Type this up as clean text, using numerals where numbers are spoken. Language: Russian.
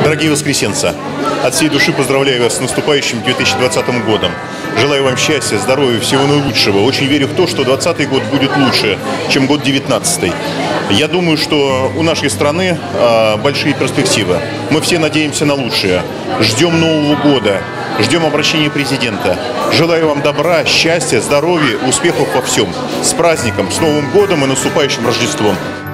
Дорогие воскресенцы, от всей души поздравляю вас с наступающим 2020 годом. Желаю вам счастья, здоровья, всего наилучшего. Очень верю в то, что 2020 год будет лучше, чем год 2019. Я думаю, что у нашей страны большие перспективы. Мы все надеемся на лучшее. Ждем Нового года, ждем обращения президента. Желаю вам добра, счастья, здоровья, успехов во всем. С праздником, с Новым годом и наступающим Рождеством!